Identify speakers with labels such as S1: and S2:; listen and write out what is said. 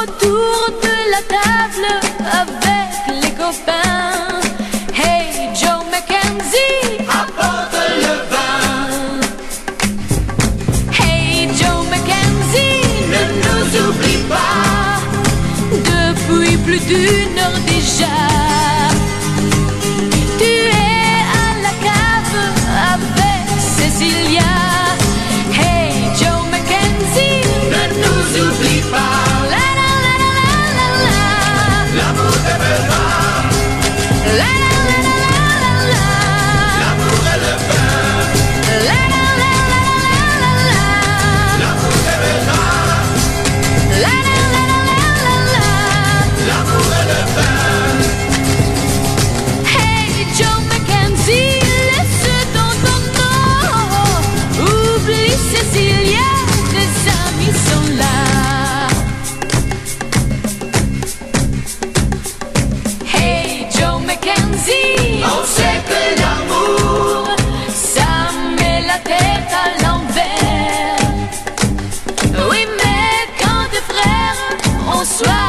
S1: autour de la table avec les copains. Hey Joe Mackenzie,
S2: apporte le vin.
S1: hey Joe Mackenzie,
S2: Ne nous oublie pas.
S1: depuis plus d'une heure déjà. Tu es à la cave avec Cecilia. Hey Joe Mackenzie,
S2: Ne nous oublie pas.
S1: la la la la la la,
S2: L'amour t'aimera.
S1: la la la la la la,
S2: L'amour et le vin.
S1: la la la la la la,
S2: L'amour t'aimera.
S1: la la la la la,
S2: L'amour et le vin.
S1: hey Joe Mackenzie, laisse dans ton nom, oublie Cecilia, tes amis sont là. Hey Joe Mackenzie,
S2: On sait que l'amour,
S1: ça met la tête à l'envers. Oui, mais quand deux frères, on soit